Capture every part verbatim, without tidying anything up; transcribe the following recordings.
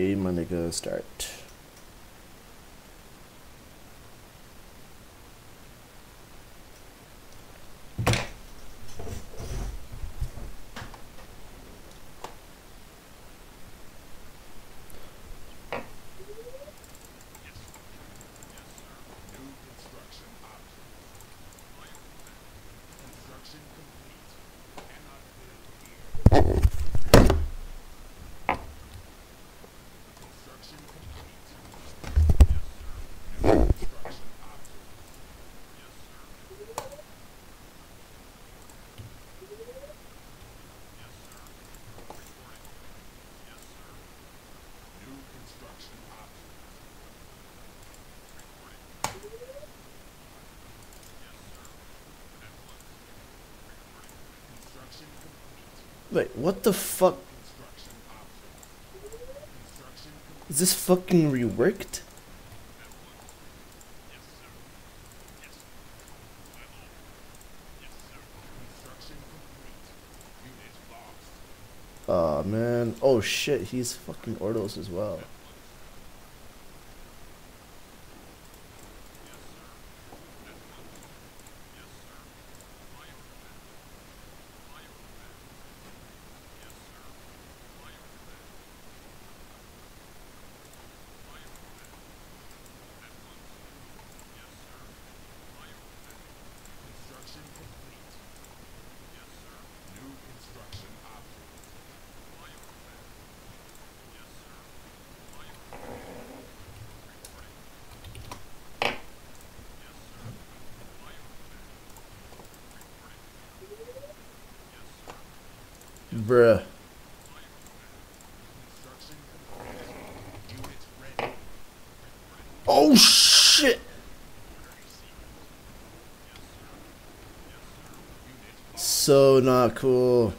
Okay, my nigga, start. Wait, what the fuck? Is this fucking reworked? Aw, man. Oh shit, he's fucking Ordos as well. Bruh. Oh shit! So not cool.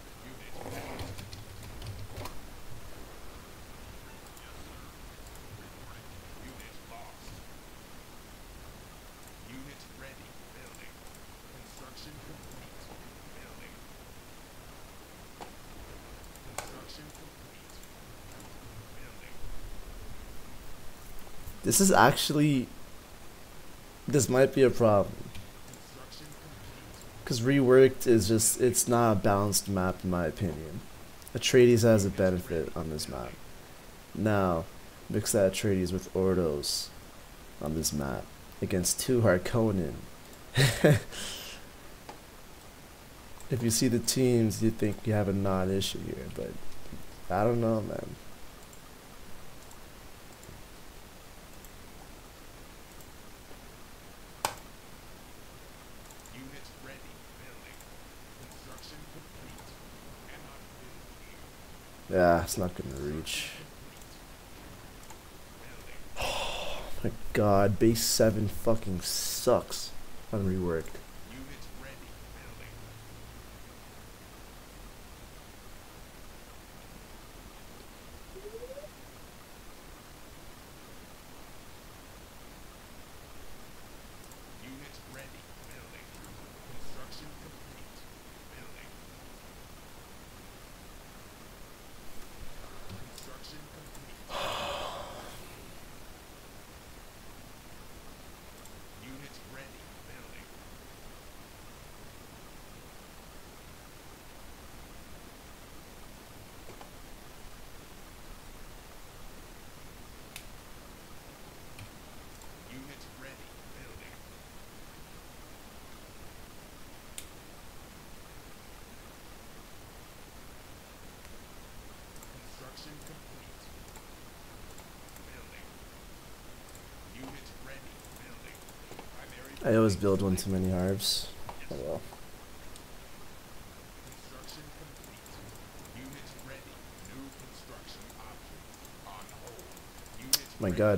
This is actually, this might be a problem. Because reworked is just, it's not a balanced map in my opinion. Atreides has a benefit on this map. Now, mix that Atreides with Ordos on this map against two Harkonnen. If you see the teams, you think you have a non-issue here, but I don't know, man. Yeah, it's not gonna reach. Oh my god, base seven fucking sucks on reworked. I always build one too many harbs. Oh well. My god.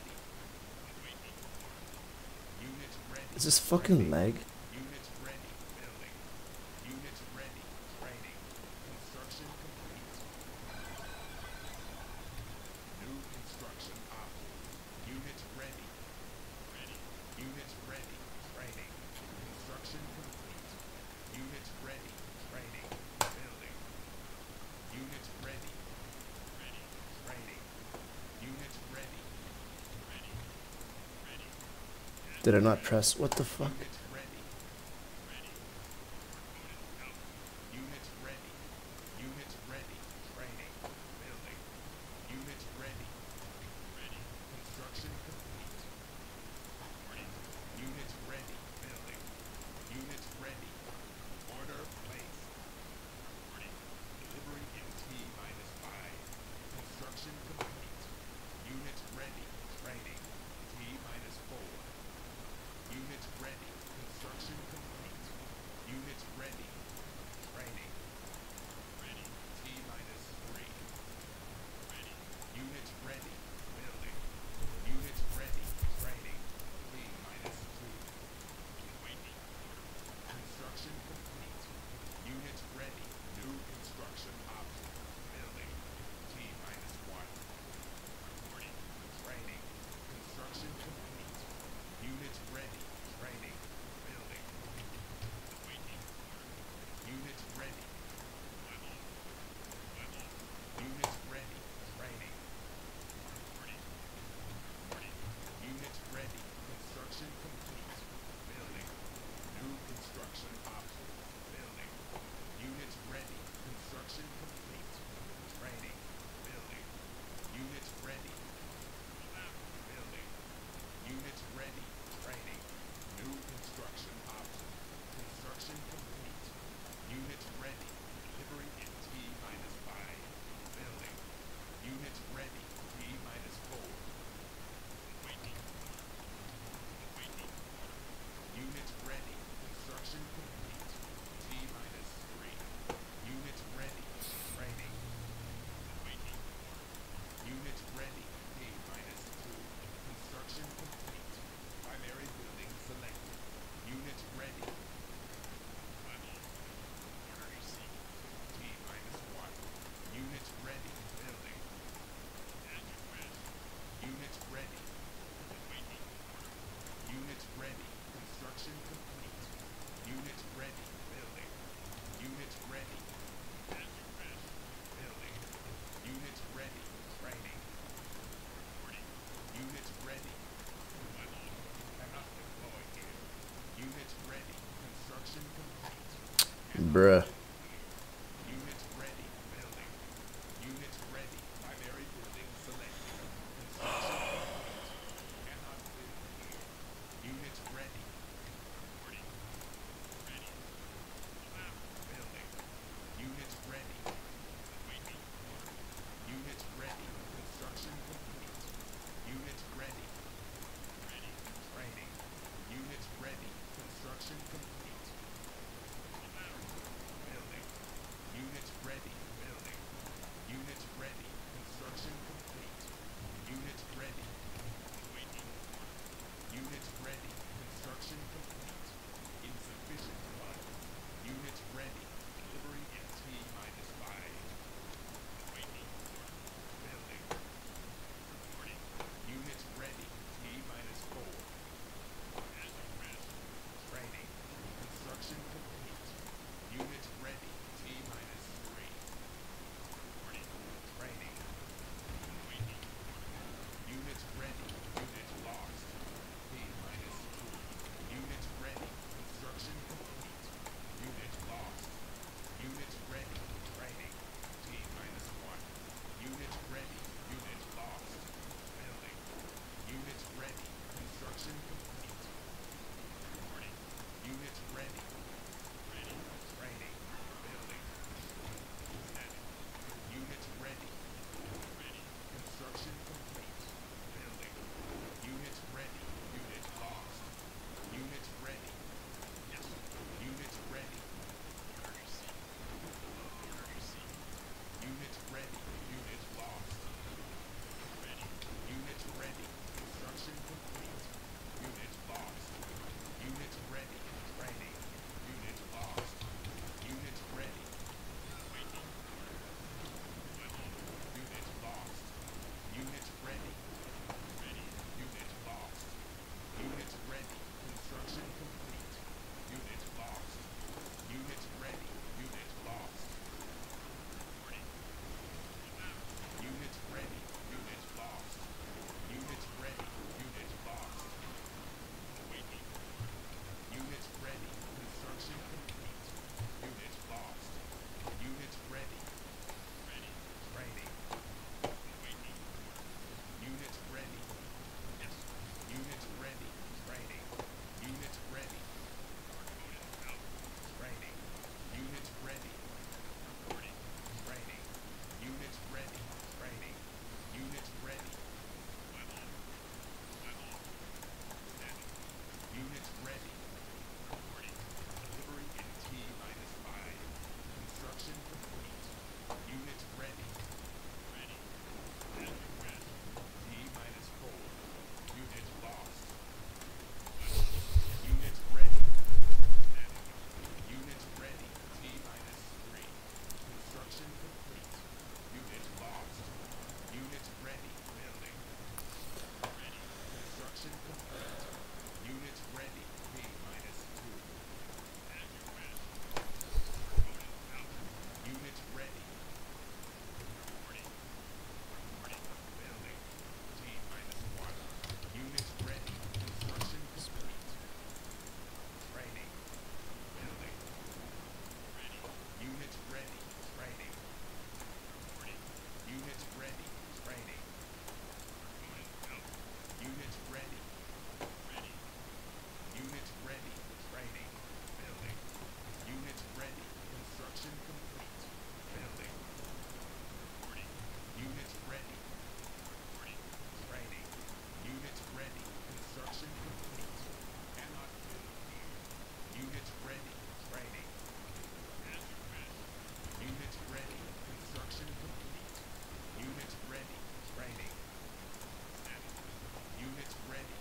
Is this fucking lag? Did I not press? What the fuck? Bruh. ready. Training. Unit ready. Training. Unit ready. Ready. Unit ready. Training. Building. Unit ready. Construction complete. Building. Unit ready. Training. Unit ready. Construction complete. Cannot build here. Unit ready. Training. Unit ready. Construction complete. Unit ready. Training. Unit ready.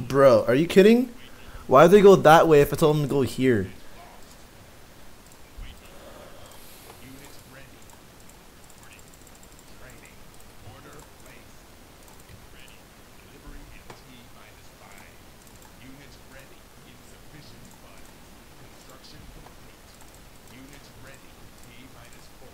Bro, are you kidding? Why did they go that way if I told them to go here? Unit ready. Training. Order placed. Ready. Delivery in T minus five. Unit ready. Insufficient funds. Construction complete. Unit ready. T minus four.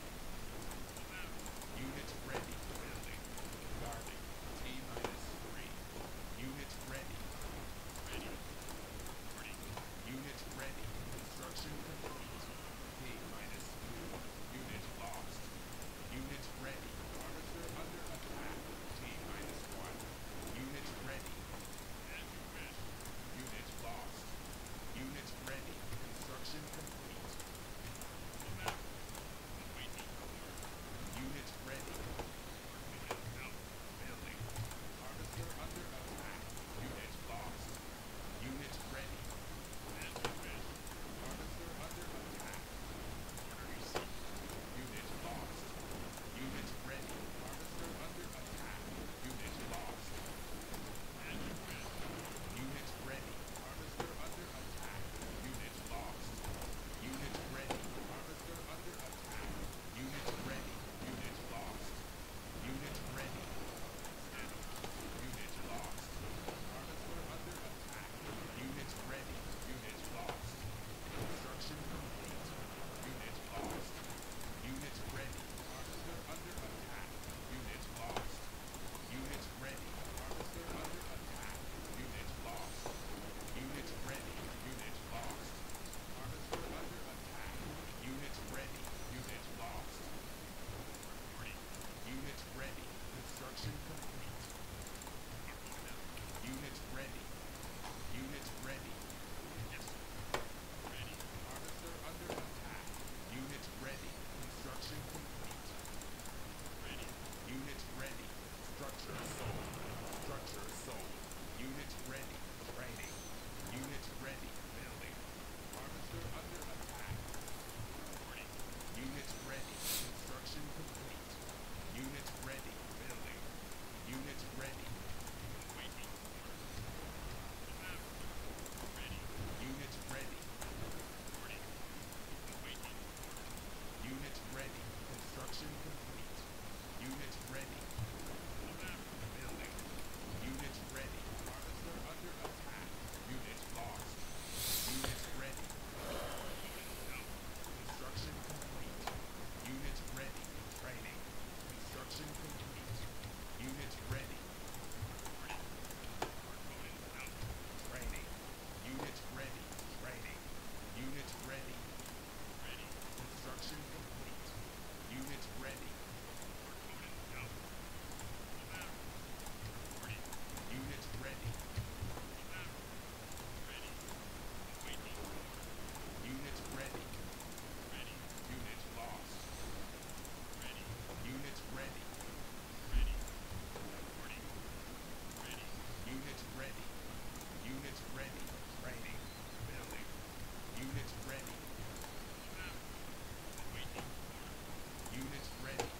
Unit ready. Building. Guarding. T minus three. Unit ready. Ready. Ready. Unit ready. Construction complete. T minus two. Unit lost. Unit ready. Harvester under attack. T minus one. Unit ready. As you wish. Unit lost. Unit ready. Construction complete. Awaiting order. Unit ready. Building. Harvester under attack. Unit lost. Unit ready. As you wish. Harvester under attack. Order received. Unit lost. Unit ready. Harvester under attack. Unit lost. As you wish. Unit ready. Harvester under attack. Unit lost. Unit ready. Harvester under attack. Unit ready. Unit lost. Unit ready. Steady. Unit lost. Harvester under attack. Unit ready. Unit lost. Construction complete. Unit lost. Unit ready. Harvester under attack. Unit lost. Unit ready. Harvester under attack. Unit lost. Unit ready. Unit lost. Harvester under attack. Unit ready. Unit lost. Unit ready. Construction complete. Unit ready. Unit ready. Yes. Ready. Harvester under attack. Unit ready. Construction complete. Ready. Unit ready. Structure sold. Structure sold. Unit ready. Training. Unit ready. Building. Harvester under attack. Ready. Unit ready. Construction complete. Unit ready. Building. Unit ready. Waiting order. Ready. Unit ready. Ready. Waiting order. Unit ready. Construction complete. Unit ready. Building. Unit ready. Harvester under attack. Unit lost. Unit ready. Construction complete. Unit ready. Training. Construction complete. Unit ready. Training. Unit ready. Training. Unit ready. Ready. Construction complete. Unit ready. Unit ready. Ready. Waiting. Unit ready. Ready. Unit lost. Ready. Unit ready. Ready. Ready. Ready. Unit ready. Unit ready. Training. Building. Unit ready. Waiting. Unit ready.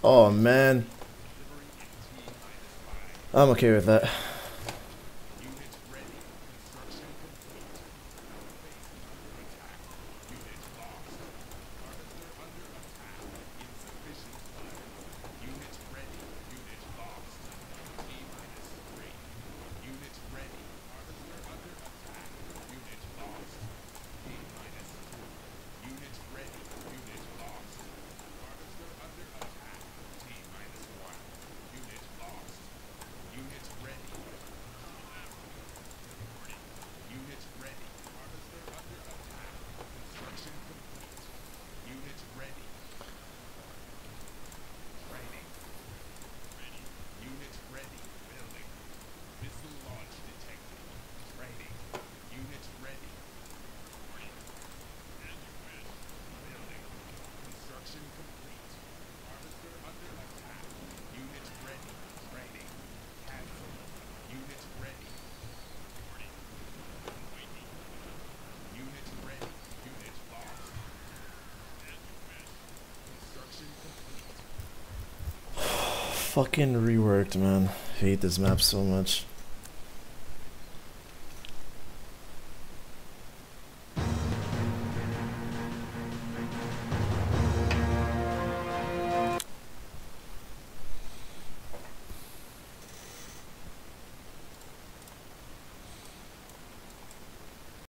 Oh man, Delivering in T minus five. I'm okay with that. Unit ready. Construction complete. Base under attack. Unit lost. Harvester under attack. Insufficient funds. Unit ready. Unit lost. T minus three. Unit ready. Harvester under attack. Unit lost. T minus two. Unit ready. Unit lost. Harvester under attack. T minus one. Unit lost. Unit ready. Reporting. Unit ready. Harvester under attack. Construction complete. Unit ready. Training. Ready. Unit ready. Building. Missile launch detected. Training. Unit ready. Reporting. As you wish. Building. Construction complete. Harvester under attack. Unit ready. Training. Cancel. Unit ready. Reporting. Waiting. Unit ready. Unit lost. As you wish. Construction complete. Fucking reworked, man. Hate this map so much.